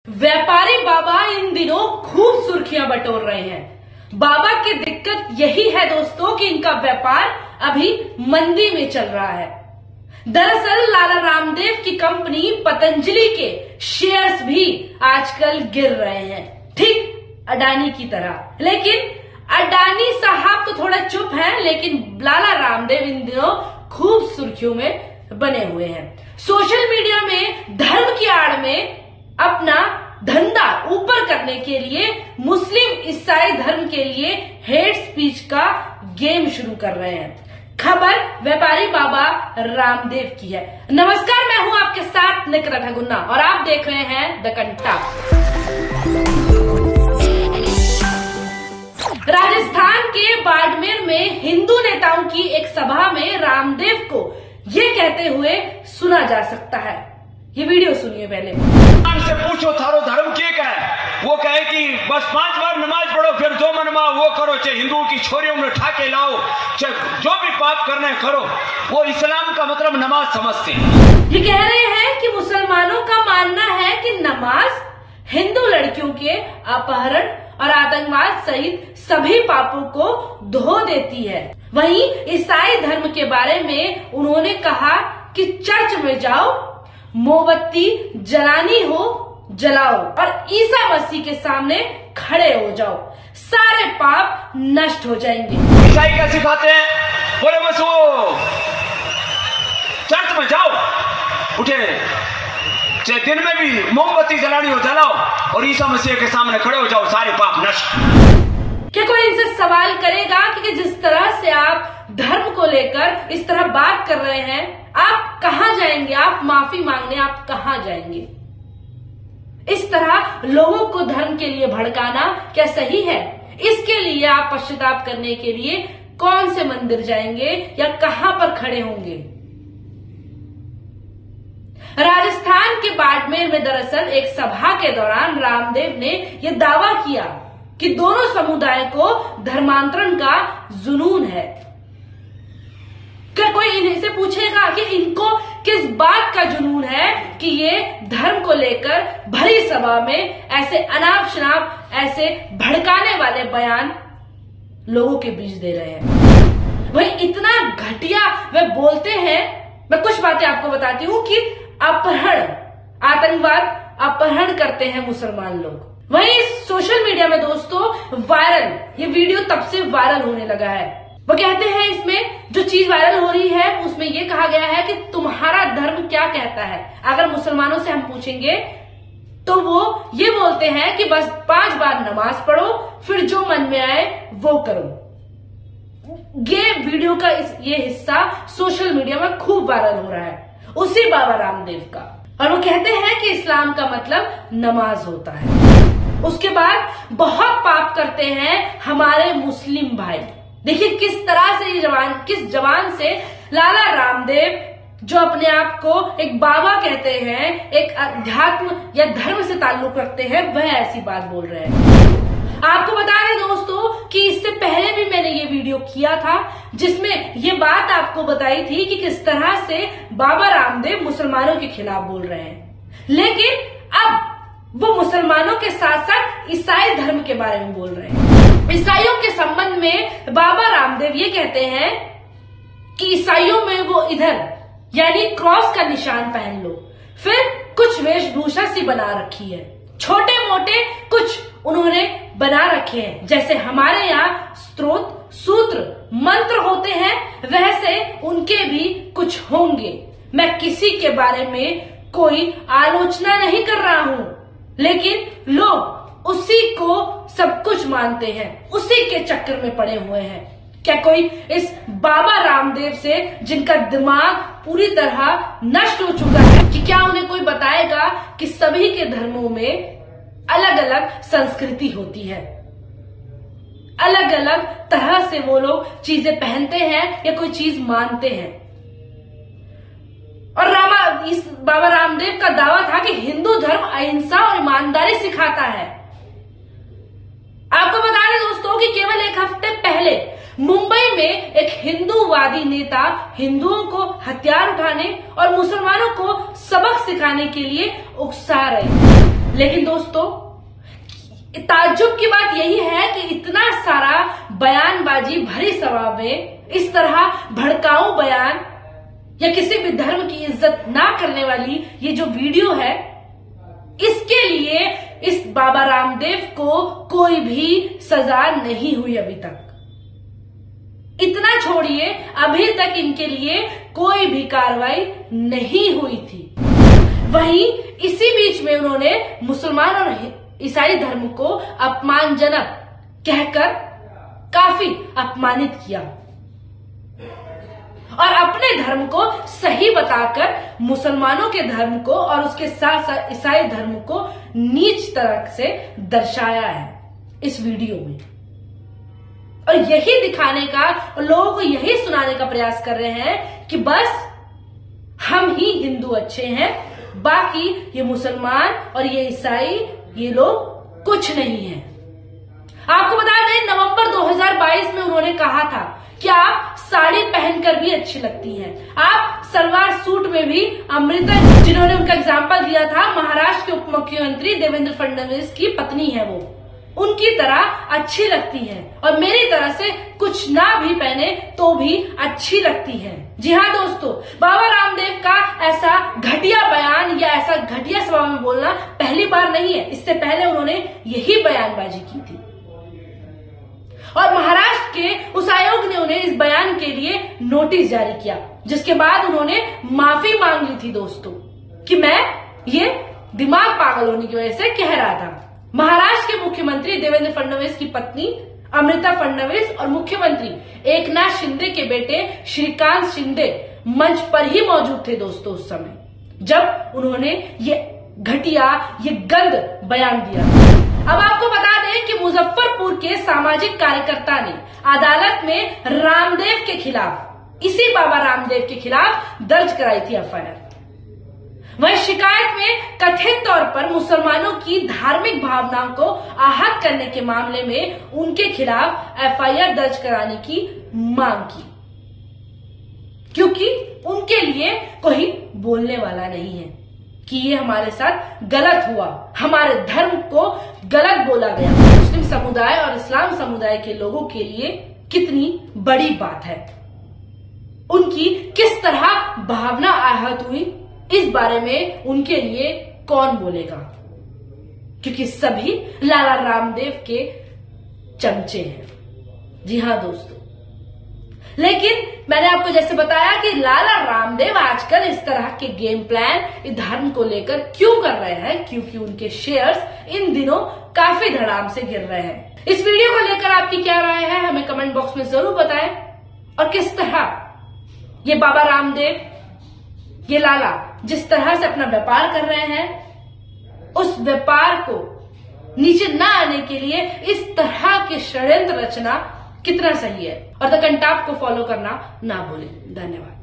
व्यापारी बाबा इन दिनों खूब सुर्खियां बटोर रहे हैं। बाबा की दिक्कत यही है दोस्तों कि इनका व्यापार अभी मंदी में चल रहा है। दरअसल लाला रामदेव की कंपनी पतंजलि के शेयर्स भी आजकल गिर रहे हैं, ठीक अडानी की तरह। लेकिन अडानी साहब तो थोड़ा चुप हैं, लेकिन लाला रामदेव इन दिनों खूब सुर्खियों में बने हुए हैं। सोशल मीडिया में धर्म की आड़ में अपना धंधा ऊपर करने के लिए मुस्लिम ईसाई धर्म के लिए हेट स्पीच का गेम शुरू कर रहे हैं। खबर व्यापारी बाबा रामदेव की है। नमस्कार, मैं हूं आपके साथ निकरा ठगुन्ना और आप देख रहे हैं द कंटा। राजस्थान के बाड़मेर में हिंदू नेताओं की एक सभा में रामदेव को ये कहते हुए सुना जा सकता है। ये वीडियो सुनिए पहले। से पूछो थारो धर्म क्या है, वो कहे कि बस 5 बार नमाज पढ़ो, फिर जो मनवा वो करो, चाहे हिंदुओं की छोरियों में ठाके लाओ, चाहे जो भी पाप करना है करो। वो इस्लाम का मतलब नमाज समझते हैं। ये कह रहे हैं कि मुसलमानों का मानना है कि नमाज हिंदू लड़कियों के अपहरण और आतंकवाद सहित सभी पापों को धो देती है। वहीं ईसाई धर्म के बारे में उन्होंने कहा कि चर्च में जाओ, मोमबत्ती जलानी हो जलाओ और ईसा मसीह के सामने खड़े हो जाओ, सारे पाप नष्ट हो जाएंगे। ईसाई क्या सिखाते हैं? बोले बस वो चर्च में जाओ, उठे चाहे दिन में भी मोमबत्ती जलानी हो जलाओ और ईसा मसीह के सामने खड़े हो जाओ, सारे पाप नष्ट। क्या कोई इनसे सवाल करेगा कि जिस तरह से आप धर्म को लेकर इस तरह बात कर रहे हैं, आप कहां जाएंगे? आप माफी मांगने आप कहां जाएंगे? इस तरह लोगों को धर्म के लिए भड़काना क्या सही है? इसके लिए आप पश्चाताप करने के लिए कौन से मंदिर जाएंगे या कहां पर खड़े होंगे? राजस्थान के बाड़मेर में दरअसल एक सभा के दौरान रामदेव ने यह दावा किया कि दोनों समुदाय को धर्मांतरण का जुनून है। क्या कोई इनसे पूछेगा कि इनको किस बात का जुनून है कि ये धर्म को लेकर भरी सभा में ऐसे अनाप शनाप ऐसे भड़काने वाले बयान लोगों के बीच दे रहे हैं? वही इतना घटिया वे बोलते हैं। मैं कुछ बातें आपको बताती हूँ कि अपहरण, आतंकवाद अपहरण करते हैं मुसलमान लोग। वहीं सोशल मीडिया में दोस्तों वायरल ये वीडियो तब से वायरल होने लगा है। वो कहते हैं इसमें जो चीज वायरल हो रही है उसमें ये कहा गया है कि तुम्हारा धर्म क्या कहता है। अगर मुसलमानों से हम पूछेंगे तो वो ये बोलते हैं कि बस 5 बार नमाज पढ़ो, फिर जो मन में आए वो करो। ये वीडियो का ये हिस्सा सोशल मीडिया में खूब वायरल हो रहा है, उसी बाबा रामदेव का। और वो कहते हैं कि इस्लाम का मतलब नमाज होता है। उसके बाद बहुत पाप करते हैं हमारे मुस्लिम भाई। देखिए किस तरह से ये किस जवान से लाला रामदेव जो अपने आप को एक बाबा कहते हैं, एक अध्यात्म या धर्म से ताल्लुक रखते हैं, वह ऐसी बात बोल रहे हैं। आपको बता दें दोस्तों कि इससे पहले भी मैंने ये वीडियो किया था जिसमें ये बात आपको बताई थी कि किस तरह से बाबा रामदेव मुसलमानों के खिलाफ बोल रहे हैं। लेकिन अब वो मुसलमानों के साथ साथ ईसाई धर्म के बारे में बोल रहे हैं। ईसाइयों के संबंध में बाबा रामदेव ये कहते हैं कि ईसाइयों में वो इधर यानी क्रॉस का निशान पहन लो, फिर कुछ वेशभूषा सी बना रखी है, छोटे मोटे कुछ उन्होंने बना रखे हैं। जैसे हमारे यहाँ स्तोत्र सूत्र मंत्र होते हैं, वैसे उनके भी कुछ होंगे। मैं किसी के बारे में कोई आलोचना नहीं कर रहा हूं, लेकिन लोग उसी को सब कुछ मानते हैं, उसी के चक्कर में पड़े हुए हैं। क्या कोई इस बाबा रामदेव से जिनका दिमाग पूरी तरह नष्ट हो चुका है कि क्या उन्हें कोई बताएगा कि सभी के धर्मों में अलग अलग संस्कृति होती है, अलग अलग तरह से वो लोग चीजें पहनते हैं या कोई चीज मानते हैं। और इस बाबा रामदेव का दावा था कि हिंदू धर्म अहिंसा और ईमानदारी सिखाता है। आपको बता दें दोस्तों कि केवल एक हफ्ते पहले मुंबई में एक हिंदूवादी नेता हिंदुओं को हथियार उठाने और मुसलमानों को सबक सिखाने के लिए उकसा रहे। लेकिन दोस्तों, ताज्जुब की बात यही है कि इतना सारा बयानबाजी भरी सभा में इस तरह भड़काऊ बयान या किसी भी धर्म की इज्जत ना करने वाली ये जो वीडियो है, इसके लिए इस बाबा रामदेव को कोई भी सजा नहीं हुई अभी तक। इतना छोड़िए, अभी तक इनके लिए कोई भी कार्रवाई नहीं हुई थी। वहीं इसी बीच में उन्होंने मुसलमान और ईसाई धर्म को अपमानजनक कहकर काफी अपमानित किया और अपने धर्म को सही बताकर मुसलमानों के धर्म को और उसके साथ साथ ईसाई धर्म को नीच तरह से दर्शाया है इस वीडियो में। और यही दिखाने का और लोगों को यही सुनाने का प्रयास कर रहे हैं कि बस हम ही हिंदू अच्छे हैं, बाकी ये मुसलमान और ये ईसाई ये लोग कुछ नहीं है। आपको बता दें, नवंबर 2022 में उन्होंने कहा था कि आप साड़ी पहनकर भी अच्छी लगती हैं, आप सलवार सूट में भी अमृता, जिन्होंने उनका एग्जाम्पल दिया था, महाराष्ट्र के उप मुख्यमंत्री देवेंद्र फडणवीस की पत्नी है, वो उनकी तरह अच्छी लगती हैं और मेरी तरह से कुछ ना भी पहने तो भी अच्छी लगती हैं। जी हाँ दोस्तों, बाबा रामदेव का ऐसा घटिया बयान या ऐसा घटिया सभा में बोलना पहली बार नहीं है। इससे पहले उन्होंने यही बयानबाजी की थी और महाराष्ट्र के उस आयोग ने उन्हें इस बयान के लिए नोटिस जारी किया, जिसके बाद उन्होंने माफी मांग ली थी दोस्तों कि मैं ये दिमाग पागल होने की वजह से कह रहा था। महाराष्ट्र के मुख्यमंत्री देवेंद्र फडणवीस की पत्नी अमृता फडणवीस और मुख्यमंत्री एकनाथ शिंदे के बेटे श्रीकांत शिंदे मंच पर ही मौजूद थे दोस्तों उस समय, जब उन्होंने ये घटिया, ये गंद बयान दिया। अब आपको बता दें कि मुजफ्फरपुर के सामाजिक कार्यकर्ता ने अदालत में रामदेव के खिलाफ, इसी बाबा रामदेव के खिलाफ दर्ज कराई थी एफआईआर। वह शिकायत में कथित तौर पर मुसलमानों की धार्मिक भावनाओं को आहत करने के मामले में उनके खिलाफ एफआईआर दर्ज कराने की मांग की, क्योंकि उनके लिए कोई बोलने वाला नहीं है कि ये हमारे साथ गलत हुआ, हमारे धर्म को गलत बोला गया। मुस्लिम समुदाय और इस्लाम समुदाय के लोगों के लिए कितनी बड़ी बात है, उनकी किस तरह भावना आहत हुई, इस बारे में उनके लिए कौन बोलेगा, क्योंकि सभी लाला रामदेव के चमचे हैं। जी हाँ दोस्तों, लेकिन मैंने आपको जैसे बताया कि लाला रामदेव आजकल इस तरह के गेम प्लान इस धर्म को लेकर क्यों कर रहे हैं, क्योंकि उनके शेयर्स इन दिनों काफी धड़ाम से गिर रहे हैं। इस वीडियो को लेकर आपकी क्या राय है, हमें कमेंट बॉक्स में जरूर बताएं। और किस तरह ये बाबा रामदेव, ये लाला जिस तरह से अपना व्यापार कर रहे हैं, उस व्यापार को नीचे ना आने के लिए इस तरह के षड्यंत्र रचना कितना सही है। और द कंटाप को फॉलो करना ना भूलें। धन्यवाद।